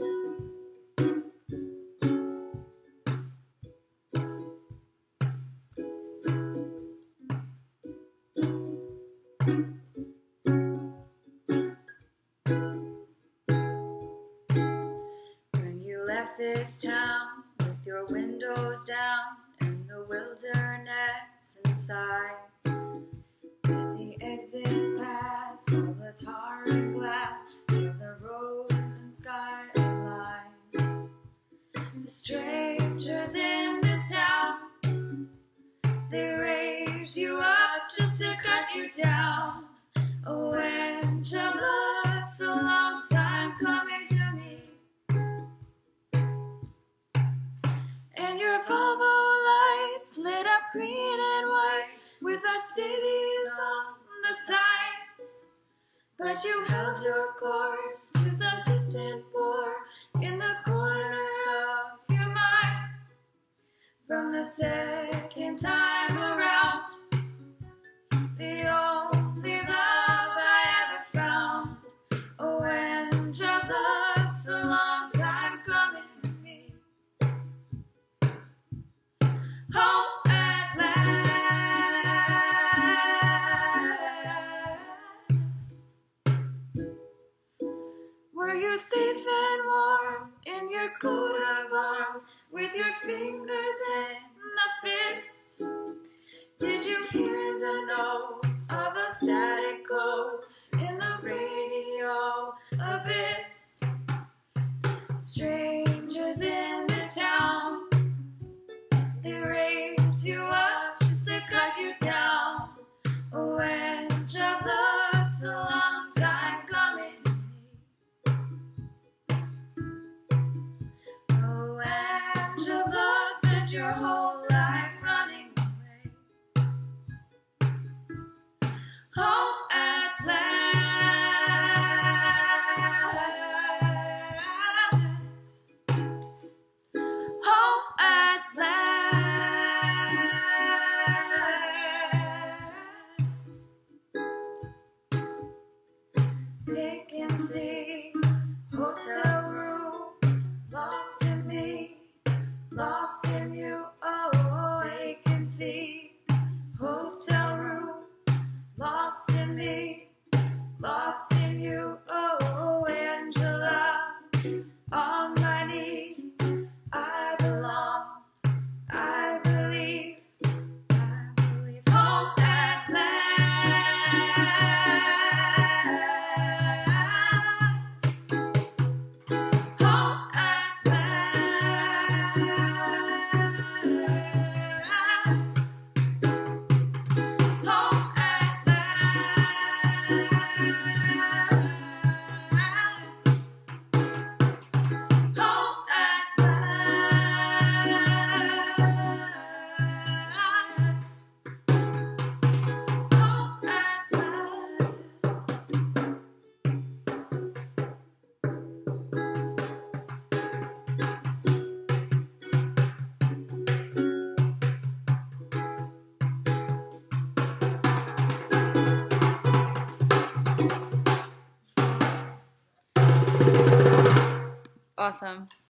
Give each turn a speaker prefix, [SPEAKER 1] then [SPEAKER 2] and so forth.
[SPEAKER 1] When you left this town with your windows down and the wilderness inside, with the exits past all the tar and glass till the road and skyline, the strangers in this town, they raise you up just to cut you down. Oh, Angela, it's a long time coming to me. And your Volvo lights lit up green and white with our cities on the sides. But you held your course to some distant war in the corners of your mind. From the second time around, the only love I ever found. Oh, Angela, it's a long time coming to me. Home at last. Were you safe and warm in your coat of arms with your fingers in a fist? Did you hear the notes of a static codes in the radio abyss? Strangers in this town, they raise you up just to cut you down. Oh, Angela, it's a long time coming to me. Oh, Angela, spent your whole life running away. Home at last. Home at last. Vacancy, hotel room, lost in me, lost in you. Oh, vacancy, hotel room, lost in me, lost in you. Oh, Angela, on my knees, I belong, I believe, home at last, home at last, home at last, home at last, home at last. Awesome.